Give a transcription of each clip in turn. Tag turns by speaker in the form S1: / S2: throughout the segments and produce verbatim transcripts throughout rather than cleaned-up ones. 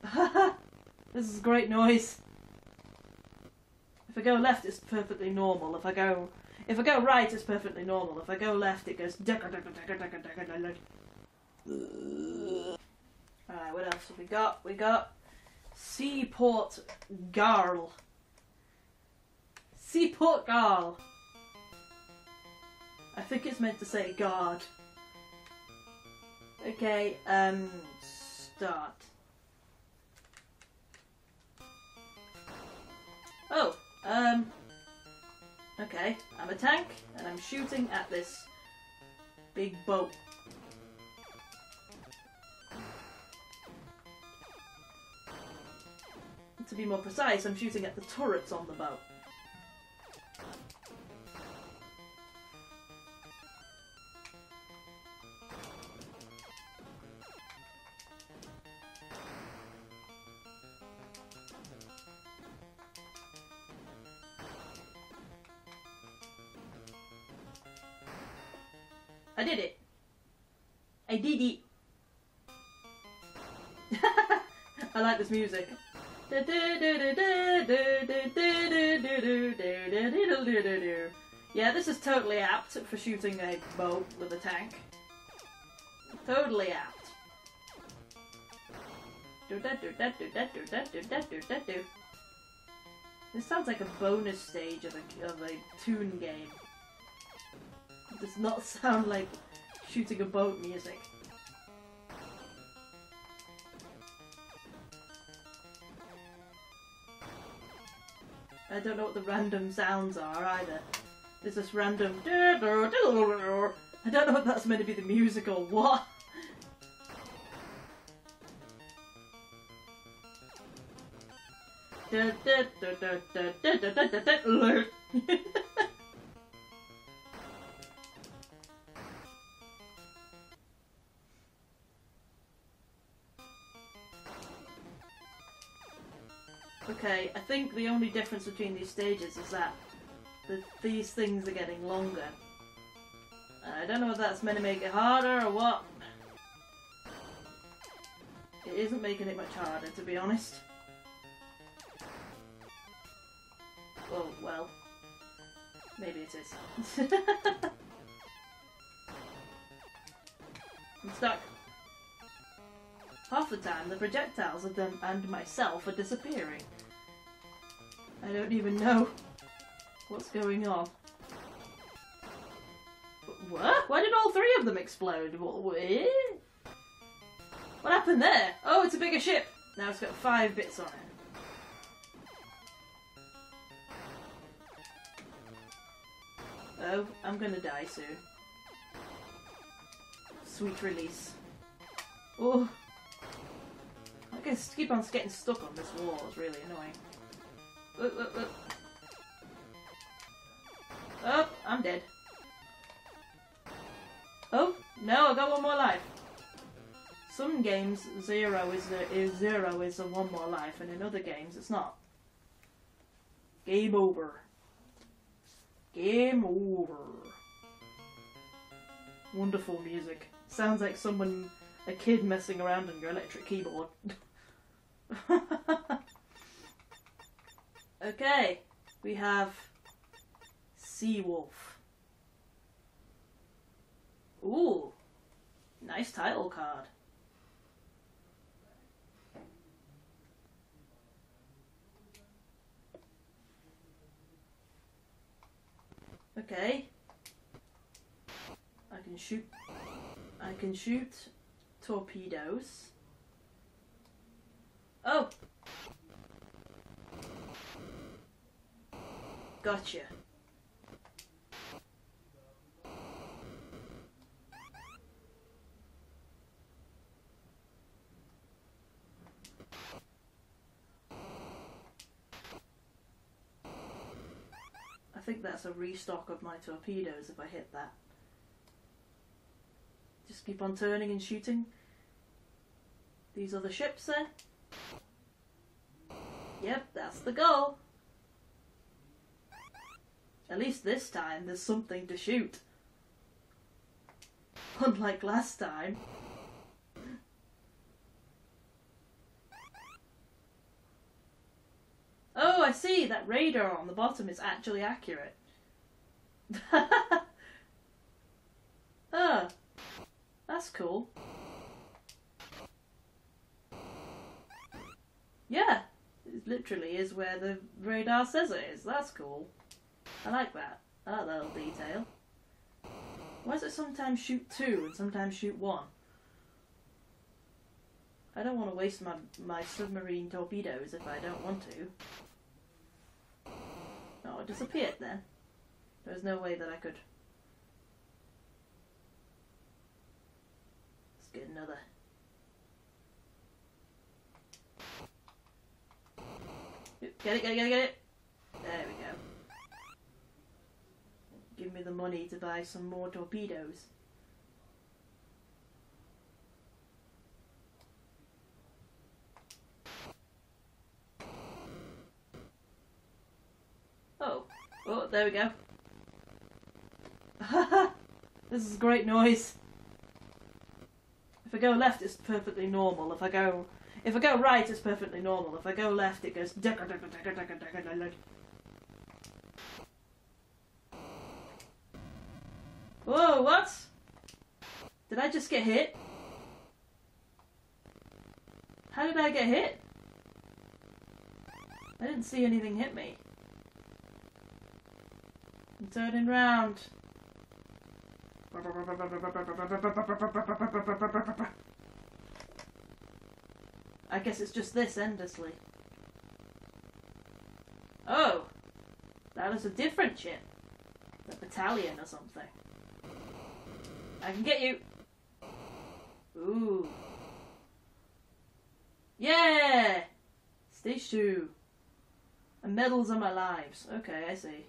S1: This is great noise. If I go left, it's perfectly normal. If I go, if I go right, it's perfectly normal. If I go left, it goes. Alright, what else have we got? We got Seaport Garl. Seaport Garl. I think it's meant to say guard. Okay, um, start. Oh, um, okay, I'm a tank and I'm shooting at this big boat. To be more precise, I'm shooting at the turrets on the boat. I did it. I did it. I like this music. Yeah, this is totally apt for shooting a boat with a tank. Totally apt. This sounds like a bonus stage of a, of a Toon game. It does not sound like shooting a boat music. I don't know what the random sounds are either. There's this random... I don't know if that's meant to be the music or what. Okay, I think the only difference between these stages is that the, these things are getting longer. I don't know if that's meant to make it harder or what. It isn't making it much harder, to be honest. Oh, well. Maybe it is. I'm stuck. Half the time, the projectiles of them and myself are disappearing. I don't even know what's going on. What? Why did all three of them explode? What? What happened there? Oh, it's a bigger ship. Now it's got five bits on it. Oh, I'm gonna die soon. Sweet release. Oh. I guess keep on getting stuck on this wall is really annoying. Look, look, look. Oh, I'm dead. Oh, no, I got one more life. Some games, zero is, a, is zero is a one more life, and in other games, it's not. Game over. Game over. Wonderful music. Sounds like someone, a kid messing around on your electric keyboard. Okay, we have Seawolf. Ooh, nice title card. Okay, I can shoot. I can shoot torpedoes. Oh. Gotcha. I think that's a restock of my torpedoes if I hit that. Just keep on turning and shooting these other ships there. Yep, that's the goal. At least this time there's something to shoot. Unlike last time. that radar on the bottom is actually accurate. Oh, that's cool. Yeah, it literally is where the radar says it is. That's cool. I like that. I like that little detail. Why does it sometimes shoot two and sometimes shoot one? I don't want to waste my, my submarine torpedoes if I don't want to. Oh, it disappeared then. There's no way that I could... Let's get another. Get it, get it, get it, get it! There we go. Give me the money to buy some more torpedoes. Oh, oh, there we go. This is great noise. If I go left, it's perfectly normal. If I go, if I go right, it's perfectly normal. If I go left, it goes. Whoa! What? Did I just get hit? How did I get hit? I didn't see anything hit me. I'm turning round. I guess it's just this endlessly. Oh! That is a different ship. The battalion or something. I can get you! Ooh. Yeah! Stage two. And medals are my lives. Okay, I see.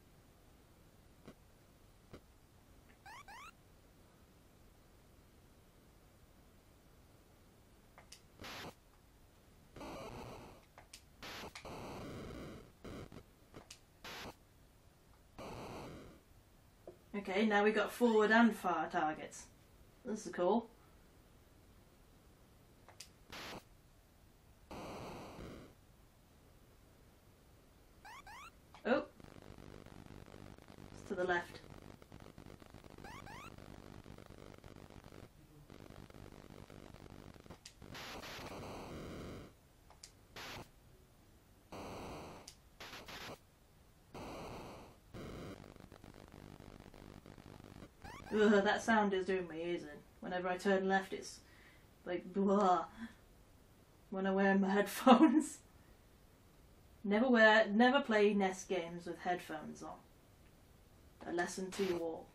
S1: Okay, now we got forward and far targets. This is cool. Oh! It's to the left. Ugh, that sound is doing my ears in. Whenever I turn left, it's like blah. When I wear my headphones. Never wear, never play N E S games with headphones on. A lesson to you all.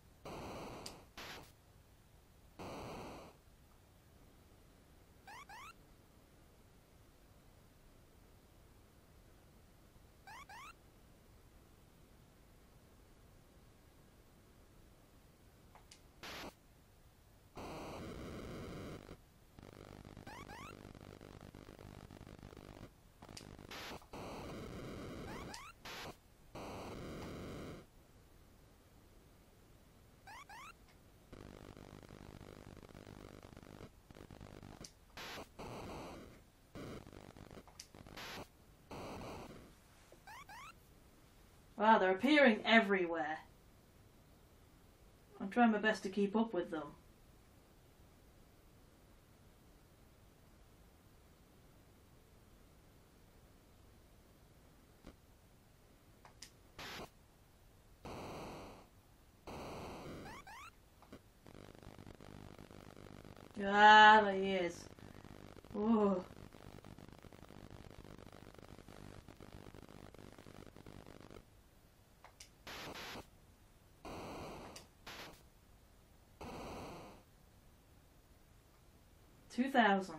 S1: Wow, they're appearing everywhere. I'm trying my best to keep up with them. Ah, there he is. Oh. Two thousand.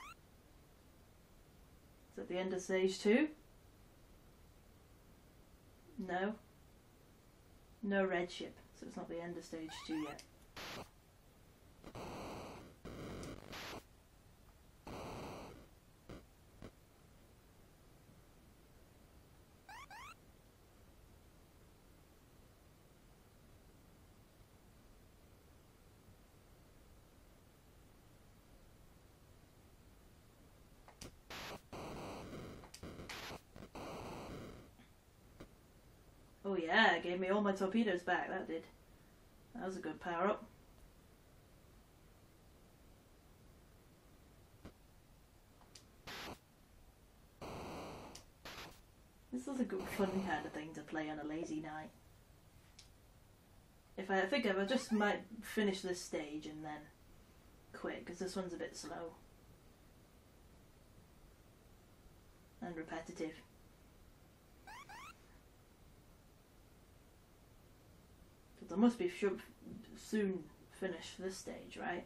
S1: Is that the end of stage two? No. No red ship, so it's not the end of stage two yet. yeah, it gave me all my torpedoes back, that did. That was a good power up. This is a good fun kind of thing to play on a lazy night. If I, I think I just might finish this stage and then quit, because this one's a bit slow. And repetitive. Because I must be should soon finish this stage, right?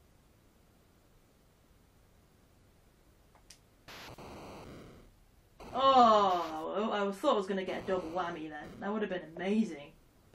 S1: Oh, I thought I was going to get a double whammy then. That would have been amazing.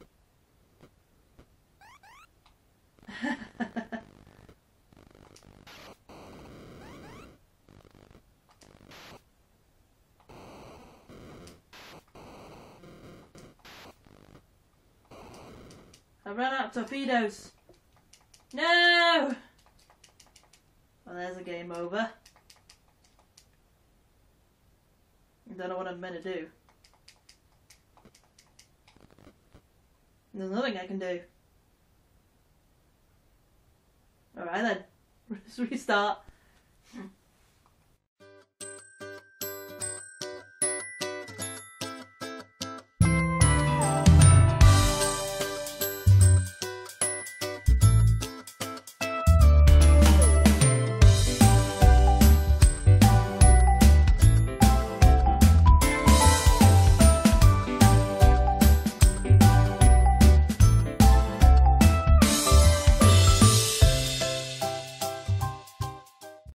S1: I ran out of torpedoes. No! Well, there's a game over. I don't know what I'm meant to do. There's nothing I can do. Alright then. Let's restart.